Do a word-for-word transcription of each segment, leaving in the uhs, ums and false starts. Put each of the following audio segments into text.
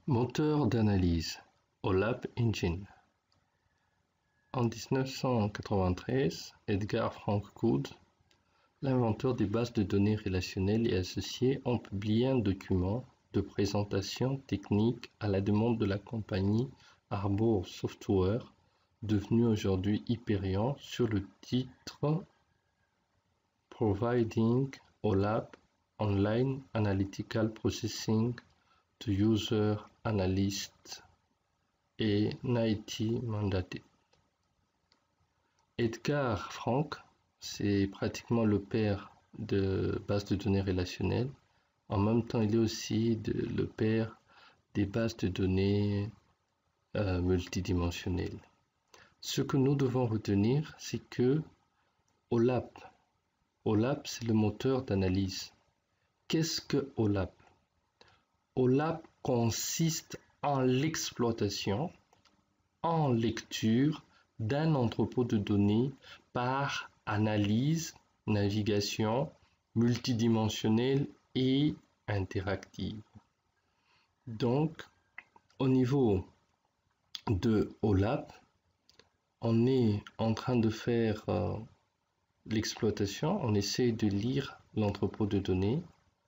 Moteur d'analyse, OLAP Engine. En mille neuf cent quatre-vingt-treize, Edgar Frank Coode, l'inventeur des bases de données relationnelles et associées, ont publié un document de présentation technique à la demande de la compagnie Arbor Software, devenue aujourd'hui Hyperion, sur le titre Providing OLAP Online Analytical Processing to User Analysts et N I T Mandated. Edgar Frank, c'est pratiquement le père de bases de données relationnelles. En même temps, il est aussi de, le père des bases de données euh, multidimensionnelles. Ce que nous devons retenir, c'est que OLAP, OLAP, c'est le moteur d'analyse. Qu'est-ce que OLAP? OLAP consiste en l'exploitation, en lecture d'un entrepôt de données par analyse, navigation multidimensionnelle et interactive. Donc, au niveau de OLAP, on est en train de faire euh, l'exploitation, on essaie de lire l'entrepôt de données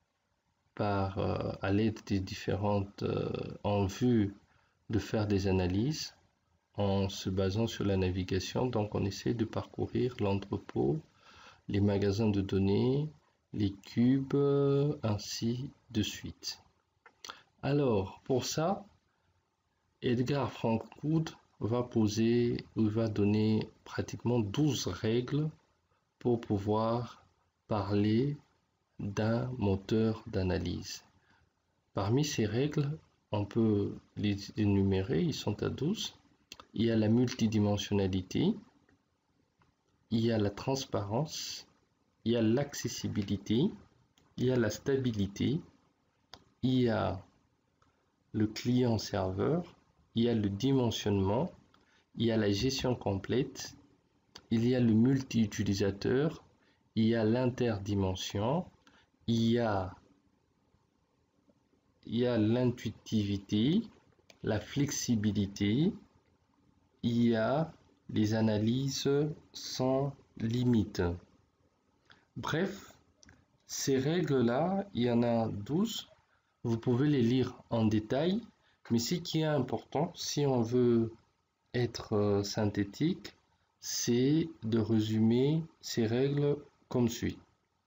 par, euh, à l'aide des différentes, euh, en vue de faire des analyses en se basant sur la navigation. Donc on essaie de parcourir l'entrepôt, les magasins de données, les cubes, ainsi de suite. Alors pour ça, Edgar Frank Coode va poser, ou va donner pratiquement douze règles pour pouvoir parler d'un moteur d'analyse. Parmi ces règles, on peut les énumérer, ils sont à douze. Il y a la multidimensionnalité, il y a la transparence, il y a l'accessibilité, il y a la stabilité, il y a le client-serveur, il y a le dimensionnement, il y a la gestion complète, il y a le multi-utilisateur, il y a l'interdimension, il y a, il y a l'intuitivité, la flexibilité, il y a les analyses sans limite. Bref, ces règles-là, il y en a douze. Vous pouvez les lire en détail, mais ce qui est important, si on veut être euh, synthétique, c'est de résumer ces règles comme suit.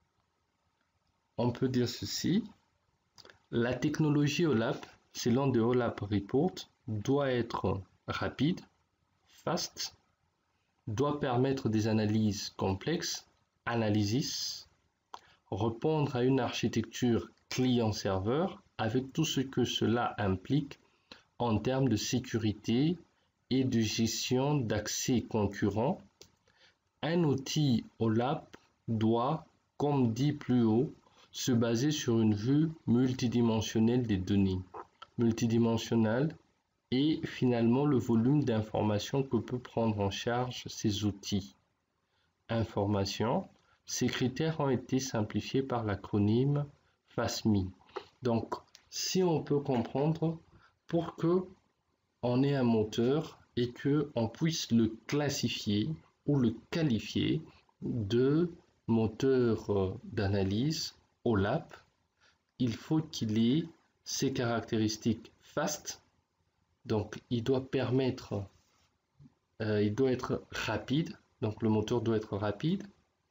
On peut dire ceci: la technologie OLAP, selon de OLAP Report, doit être rapide, fast, doit permettre des analyses complexes, analysis, répondre à une architecture client-serveur avec tout ce que cela implique en termes de sécurité et de gestion d'accès concurrent. Un outil OLAP doit, comme dit plus haut, se baser sur une vue multidimensionnelle des données. Multidimensionnelle et finalement le volume d'informations que peut prendre en charge ces outils. Information, ces critères ont été simplifiés par l'acronyme FASMI. Donc, si on peut comprendre, pour que on ait un moteur et que on puisse le classifier ou le qualifier de moteur d'analyse OLAP, il faut qu'il ait ces caractéristiques fast. Donc, il doit permettre, euh, il doit être rapide. Donc, le moteur doit être rapide.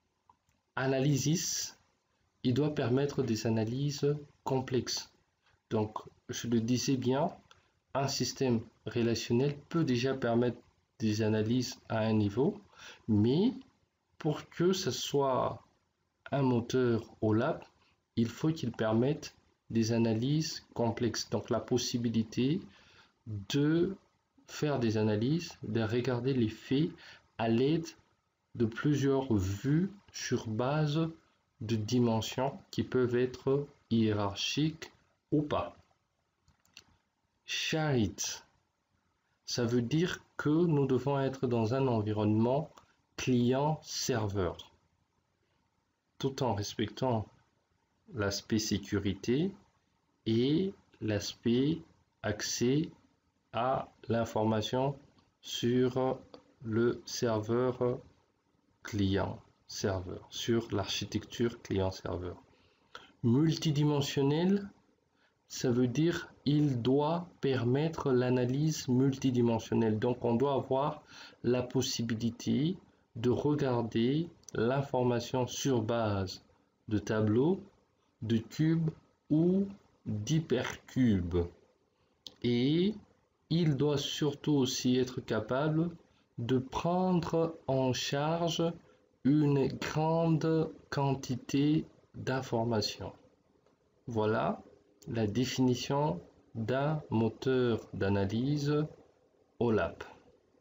Analysis, il doit permettre des analyses complexes. Donc, je le disais bien, un système relationnel peut déjà permettre des analyses à un niveau, mais pour que ce soit un moteur OLAP, il faut qu'il permette des analyses complexes. Donc, la possibilité de faire des analyses, de regarder les faits à l'aide de plusieurs vues sur base de dimensions qui peuvent être hiérarchiques ou pas. Share it, ça veut dire que nous devons être dans un environnement client-serveur, tout en respectant l'aspect sécurité et l'aspect accès à l'information sur le serveur client-serveur, sur l'architecture client-serveur. Multidimensionnel, ça veut dire il doit permettre l'analyse multidimensionnelle. Donc on doit avoir la possibilité de regarder l'information sur base de tableaux, de cubes ou d'hypercubes. Et il doit surtout aussi être capable de prendre en charge une grande quantité d'informations. Voilà la définition d'un moteur d'analyse O L A P.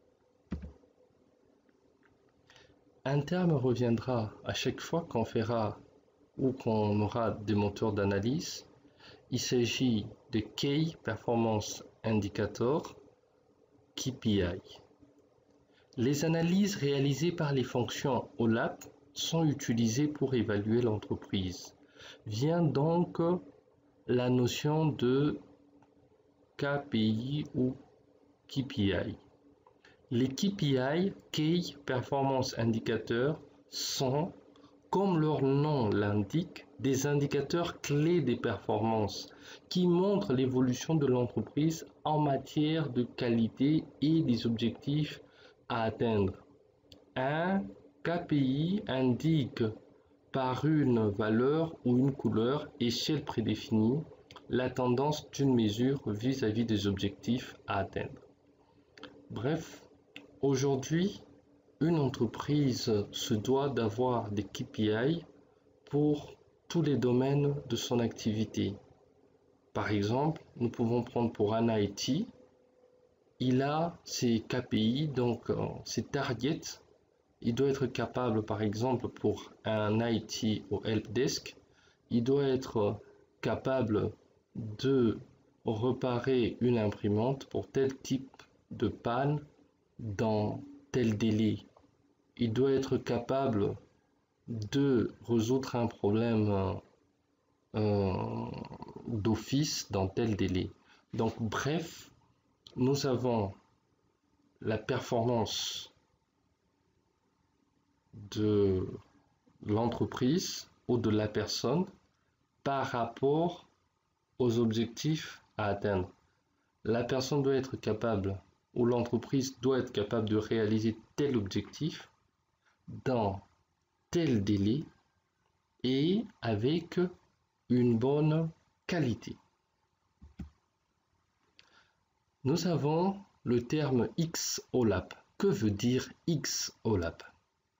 Un terme reviendra à chaque fois qu'on fera ou qu'on aura des moteurs d'analyse. Il s'agit de Key Performance Indicator, K P I. Les analyses réalisées par les fonctions O L A P sont utilisées pour évaluer l'entreprise. Vient donc la notion de K P I ou K P I. Les K P I, Key Performance Indicators, sont, comme leur nom l'indique, des indicateurs clés des performances qui montrent l'évolution de l'entreprise en matière de qualité et des objectifs à atteindre. Un K P I indique par une valeur ou une couleur, échelle prédéfinie, la tendance d'une mesure vis-à-vis des objectifs à atteindre. Bref, aujourd'hui, une entreprise se doit d'avoir des K P I pour tous les domaines de son activité. Par exemple, nous pouvons prendre pour un I T, il a ses K P I, donc ses targets. Il doit être capable, par exemple, pour un I T au helpdesk, il doit être capable de réparer une imprimante pour tel type de panne dans tel délai. Il doit être capable de résoudre un problème euh, d'office dans tel délai. Donc, bref, nous avons la performance de l'entreprise ou de la personne par rapport aux objectifs à atteindre. La personne doit être capable, ou l'entreprise doit être capable de réaliser tel objectif dans tel délai et avec une bonne qualité. Nous avons le terme X O L A P. Que veut dire X O L A P?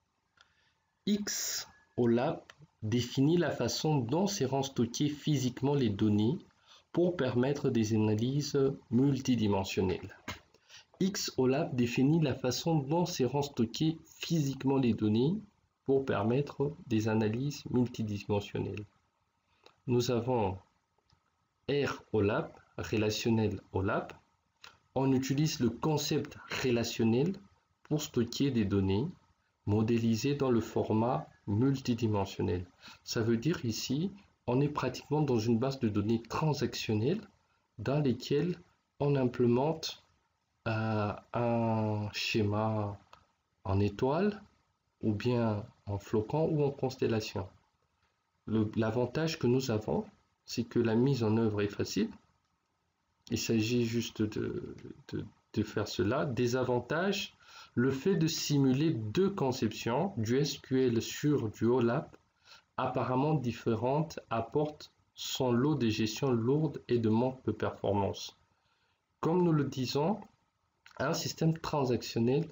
X O L A P définit la façon dont seront stockées physiquement les données pour permettre des analyses multidimensionnelles. X O L A P définit la façon dont seront stockées physiquement les données pour permettre des analyses multidimensionnelles. Nous avons R O L A P, relationnel O L A P. On utilise le concept relationnel pour stocker des données modélisées dans le format multidimensionnel. Ça veut dire ici, on est pratiquement dans une base de données transactionnelle dans lesquelles on implémente euh, un schéma en étoile ou bien en flocon ou en constellation. L'avantage que nous avons, c'est que la mise en œuvre est facile. Il s'agit juste de, de, de faire cela. Désavantage, le fait de simuler deux conceptions, du S Q L sur du O L A P, apparemment différentes, apporte son lot de gestion lourde et de manque de performance. Comme nous le disons, un système transactionnel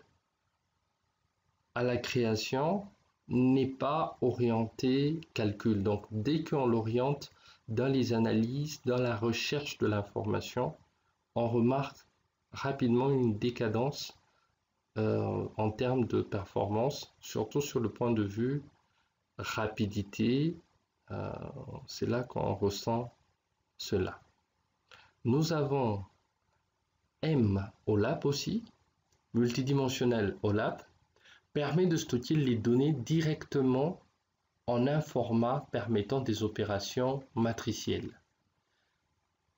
à la création n'est pas orienté calcul. Donc, dès qu'on l'oriente dans les analyses, dans la recherche de l'information, on remarque rapidement une décadence euh, en termes de performance, surtout sur le point de vue rapidité. Euh, c'est là qu'on ressent cela. Nous avons M O L A P aussi, multidimensionnel O L A P, permet de stocker les données directement en un format permettant des opérations matricielles.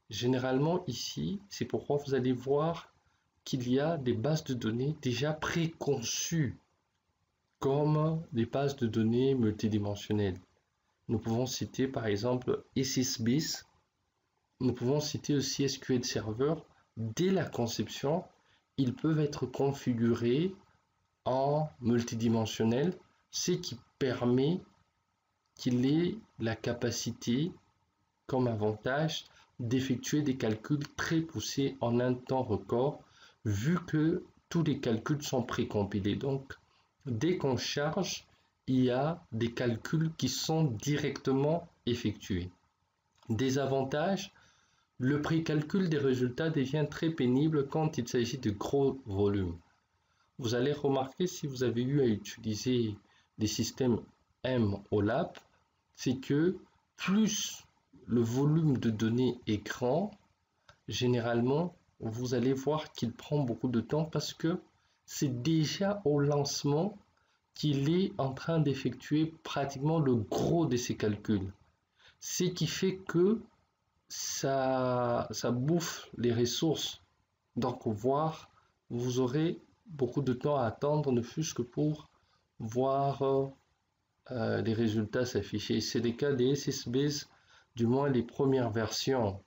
Généralement ici, c'est pourquoi vous allez voir qu'il y a des bases de données déjà préconçues comme des bases de données multidimensionnelles. Nous pouvons citer par exemple S S B S, nous pouvons citer aussi S Q L Server. Dès la conception, ils peuvent être configurés en multidimensionnel, ce qui permet qu'il ait la capacité, comme avantage, d'effectuer des calculs très poussés en un temps record, vu que tous les calculs sont précompilés. Donc, dès qu'on charge, il y a des calculs qui sont directement effectués. Désavantage, le précalcul des résultats devient très pénible quand il s'agit de gros volumes. Vous allez remarquer, si vous avez eu à utiliser des systèmes M-OLAP, c'est que plus le volume de données est grand, généralement, vous allez voir qu'il prend beaucoup de temps parce que c'est déjà au lancement qu'il est en train d'effectuer pratiquement le gros de ses calculs. Ce qui fait que ça, ça bouffe les ressources. Donc, voir, vous aurez beaucoup de temps à attendre, ne fût-ce que pour voir euh, les résultats s'afficher. C'est le cas des S S B S, du moins les premières versions.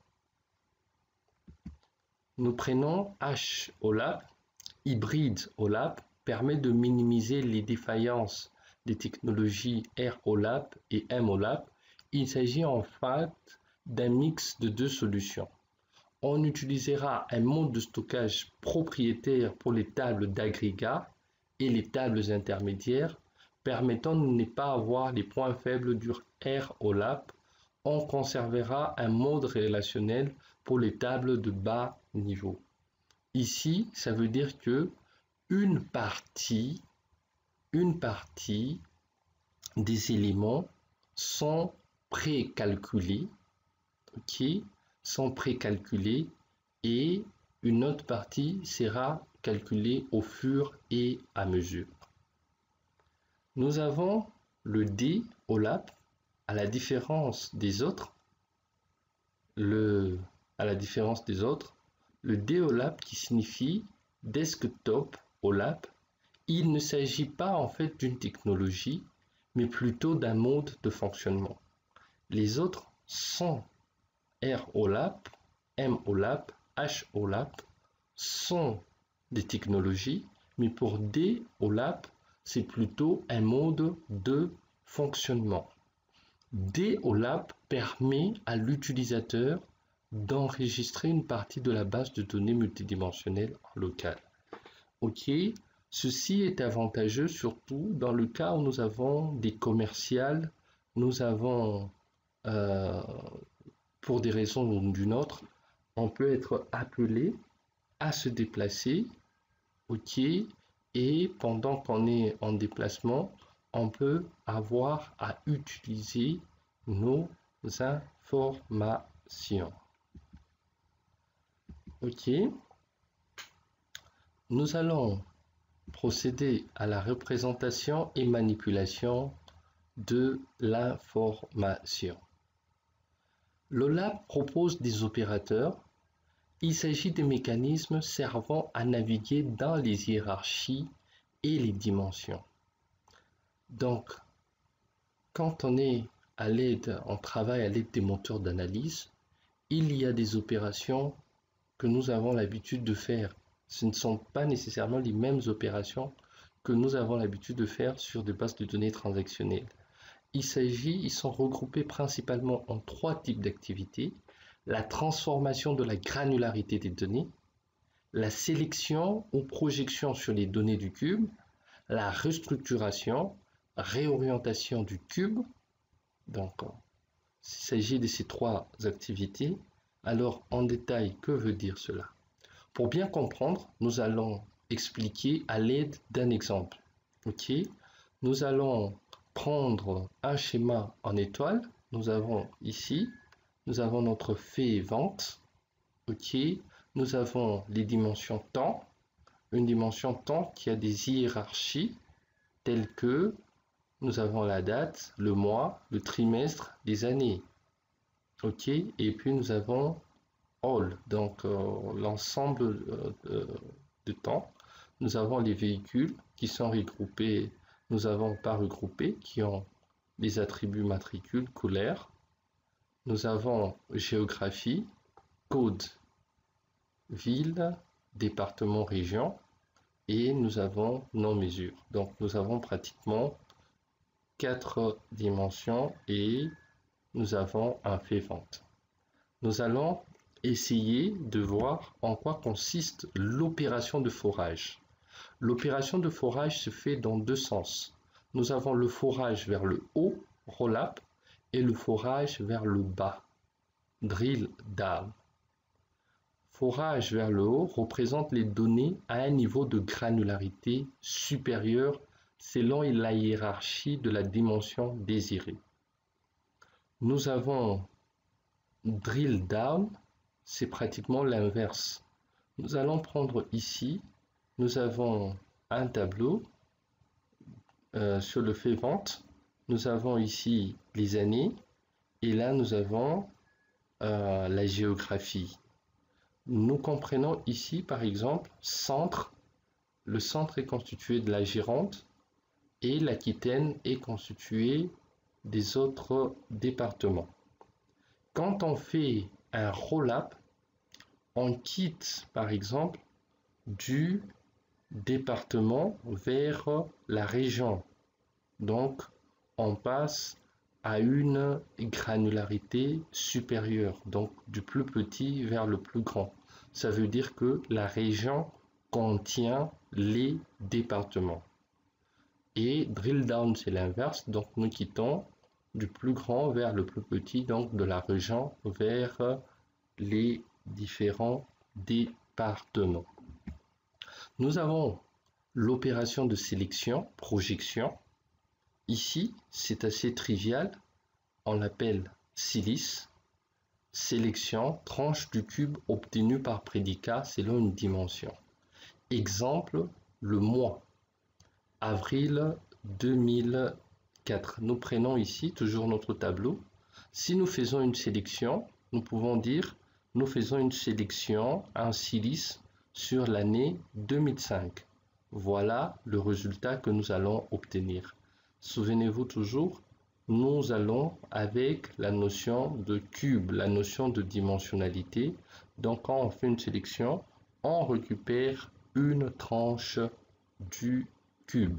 Nous prenons H-OLAP, hybride OLAP, permet de minimiser les défaillances des technologies R-OLAP et M-OLAP. Il s'agit en fait d'un mix de deux solutions. On utilisera un mode de stockage propriétaire pour les tables d'agrégat et les tables intermédiaires, permettant de ne pas avoir les points faibles du R-OLAP. On conservera un mode relationnel pour les tables de bas niveau. Ici, ça veut dire que une partie, une partie des éléments sont précalculés, ok, sont précalculés et une autre partie sera calculée au fur et à mesure. Nous avons le D-OLAP, à la différence des autres, le, à la différence des autres, le D-OLAP qui signifie Desktop OLAP, il ne s'agit pas en fait d'une technologie, mais plutôt d'un mode de fonctionnement. Les autres sont R-OLAP, M-OLAP, H-OLAP, sont des technologies, mais pour D-OLAP, c'est plutôt un mode de fonctionnement. D-OLAP permet à l'utilisateur d'enregistrer une partie de la base de données multidimensionnelle en local. Ok, ceci est avantageux surtout dans le cas où nous avons des commerciales, nous avons, euh, pour des raisons ou d'une autre, on peut être appelé à se déplacer, ok, et pendant qu'on est en déplacement, on peut avoir à utiliser nos informations. Ok, nous allons procéder à la représentation et manipulation de l'information. L'OLAP propose des opérateurs. Il s'agit de mécanismes servant à naviguer dans les hiérarchies et les dimensions. Donc, quand on est à l'aide, on travaille à l'aide des moteurs d'analyse, il y a des opérations que nous avons l'habitude de faire. Ce ne sont pas nécessairement les mêmes opérations que nous avons l'habitude de faire sur des bases de données transactionnelles. Il s'agit, ils sont regroupés principalement en trois types d'activités: la transformation de la granularité des données, la sélection ou projection sur les données du cube, la restructuration, réorientation du cube. Donc, il s'agit de ces trois activités. Alors, en détail, que veut dire cela? Pour bien comprendre, nous allons expliquer à l'aide d'un exemple. Ok, nous allons prendre un schéma en étoile. Nous avons ici, nous avons notre fait vente. Ok, nous avons les dimensions temps, une dimension temps qui a des hiérarchies telles que nous avons la date, le mois, le trimestre, les années. Ok, et puis nous avons all, donc euh, l'ensemble euh, de, de temps. Nous avons les véhicules qui sont regroupés, nous avons pas regroupés, qui ont les attributs matricule, couleur. Nous avons géographie, code, ville, département, région, et nous avons nos mesures. Donc nous avons pratiquement quatre dimensions et nous avons un fait vente. Nous allons essayer de voir en quoi consiste l'opération de forage. L'opération de forage se fait dans deux sens. Nous avons le forage vers le haut, roll-up, et le forage vers le bas, drill down. Forage vers le haut représente les données à un niveau de granularité supérieur selon la hiérarchie de la dimension désirée. Nous avons drill down, c'est pratiquement l'inverse. Nous allons prendre ici, nous avons un tableau euh, sur le fait vente. Nous avons ici les années et là nous avons euh, la géographie. Nous comprenons ici par exemple centre. Le centre est constitué de la Gironde et l'Aquitaine est constituée des autres départements. Quand on fait un roll-up, on quitte par exemple du département vers la région. Donc on passe à une granularité supérieure, donc du plus petit vers le plus grand. Ça veut dire que la région contient les départements. Et drill down, c'est l'inverse, donc nous quittons du plus grand vers le plus petit, donc de la région vers les différents départements. Nous avons l'opération de sélection, projection. Ici, c'est assez trivial, on l'appelle silice. Sélection, tranche du cube obtenu par prédicat selon une dimension. Exemple, le mois, avril deux mille quatre. Nous prenons ici toujours notre tableau. Si nous faisons une sélection, nous pouvons dire, nous faisons une sélection, un silice sur l'année deux mille cinq. Voilà le résultat que nous allons obtenir. Souvenez-vous toujours, nous allons avec la notion de cube, la notion de dimensionnalité. Donc quand on fait une sélection, on récupère une tranche du cube.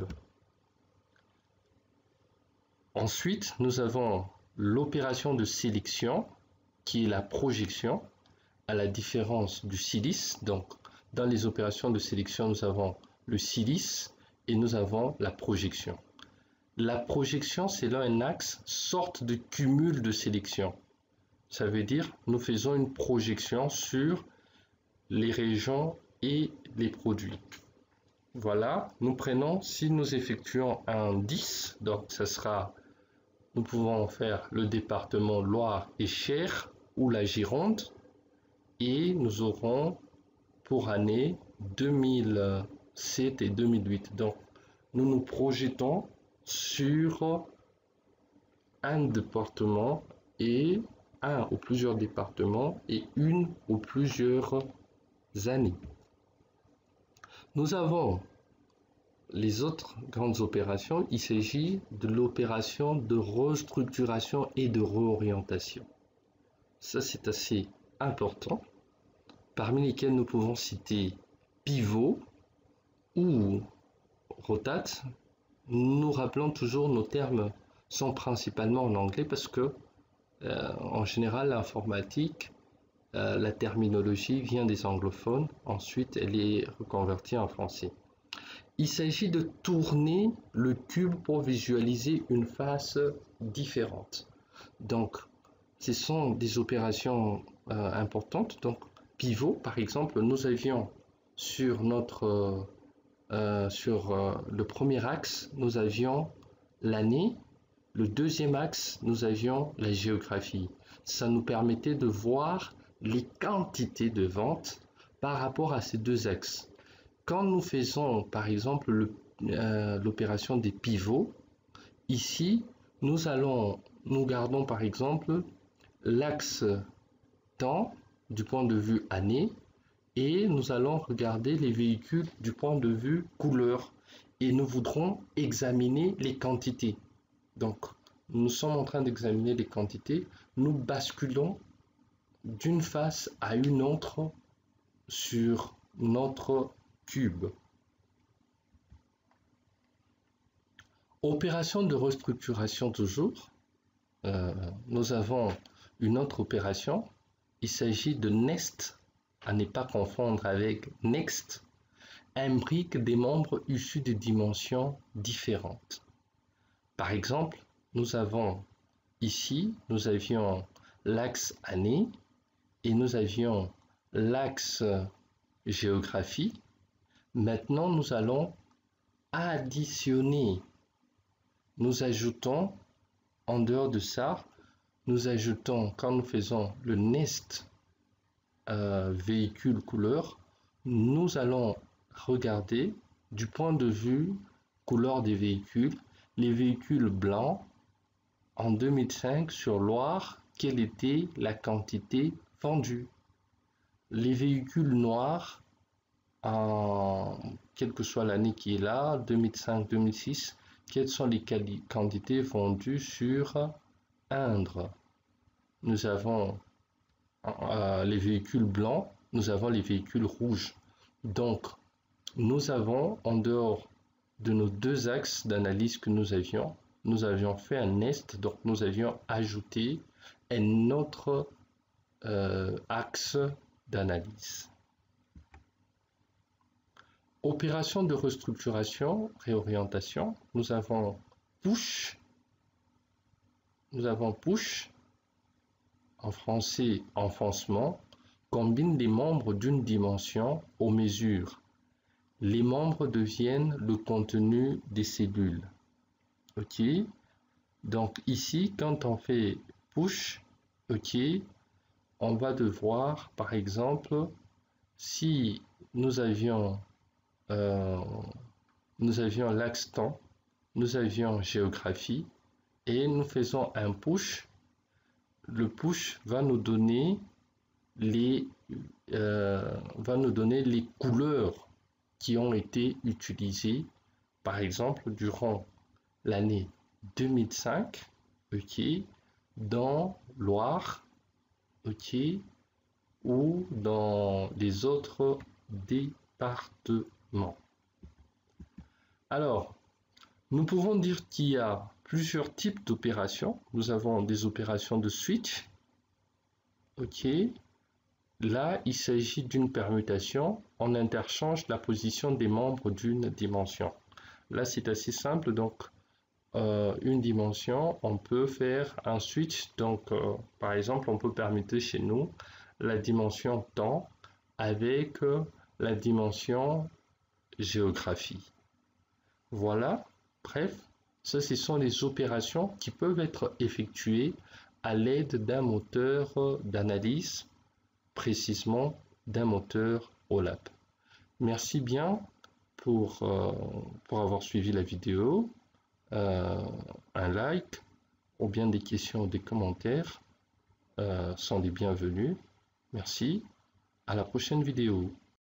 Ensuite, nous avons l'opération de sélection qui est la projection, à la différence du silice. Donc dans les opérations de sélection, nous avons le silice et nous avons la projection. La projection, c'est là un axe, sorte de cumul de sélection. Ça veut dire nous faisons une projection sur les régions et les produits. Voilà, nous prenons, si nous effectuons un dix, donc ça sera, nous pouvons faire le département Loire et Cher ou la Gironde, et nous aurons pour année deux mille sept et deux mille huit. Donc nous nous projetons sur un département et un ou plusieurs départements et une ou plusieurs années. Nous avons les autres grandes opérations. Il s'agit de l'opération de restructuration et de réorientation. Ça, c'est assez important, parmi lesquels nous pouvons citer pivot ou rotate. Nous rappelons toujours nos termes sont principalement en anglais parce que euh, en général l'informatique, euh, la terminologie vient des anglophones, ensuite elle est reconvertie en français. Il s'agit de tourner le cube pour visualiser une face différente. Donc ce sont des opérations euh, importantes. Donc pivot, par exemple, nous avions sur notre euh, sur euh, le premier axe, nous avions l'année. Le deuxième axe, nous avions la géographie. Ça nous permettait de voir les quantités de ventes par rapport à ces deux axes. Quand nous faisons, par exemple, l'opération euh, des pivots, ici, nous allons, nous gardons par exemple l'axe temps du point de vue année et nous allons regarder les véhicules du point de vue couleur et nous voudrons examiner les quantités. Donc, nous sommes en train d'examiner les quantités, nous basculons d'une face à une autre sur notre cube. Opération de restructuration toujours. Euh, nous avons une autre opération. Il s'agit de nest, à ne pas confondre avec next, imbrique des membres issus de dimensions différentes. Par exemple, nous avons ici, nous avions l'axe année et nous avions l'axe géographie. Maintenant, nous allons additionner. Nous ajoutons, en dehors de ça, nous ajoutons, quand nous faisons le nest euh, véhicule couleur, nous allons regarder du point de vue couleur des véhicules, les véhicules blancs en deux mille cinq sur Loire, quelle était la quantité vendue. Les véhicules noirs, en quelle que soit l'année qui est là, deux mille cinq deux mille six, quelles sont les quantités vendues sur Indre. Nous avons euh, les véhicules blancs, nous avons les véhicules rouges. Donc, nous avons, en dehors de nos deux axes d'analyse que nous avions, nous avions fait un nest, donc nous avions ajouté un autre euh, axe d'analyse. Opération de restructuration, réorientation, nous avons push, nous avons push, en français enfoncement, combine les membres d'une dimension aux mesures. Les membres deviennent le contenu des cellules. Ok, donc ici, quand on fait push, ok, on va devoir, par exemple, si nous avions Euh, nous avions l'axe temps, nous avions géographie et nous faisons un push. Le push va nous donner les, euh, va nous donner les couleurs qui ont été utilisées, par exemple, durant l'année deux mille cinq, ok, dans Loire, ok, ou dans les autres départements. Alors, nous pouvons dire qu'il y a plusieurs types d'opérations. Nous avons des opérations de switch. Ok. Là, il s'agit d'une permutation. On interchange la position des membres d'une dimension. Là, c'est assez simple. Donc, euh, une dimension, on peut faire un switch. Donc, euh, par exemple, on peut permuter chez nous la dimension temps avec euh, la dimension géographie. Voilà, bref, ça ce sont les opérations qui peuvent être effectuées à l'aide d'un moteur d'analyse, précisément d'un moteur O L A P. Merci bien pour, euh, pour avoir suivi la vidéo. Euh, un like ou bien des questions ou des commentaires euh, sont les bienvenus. Merci, à la prochaine vidéo.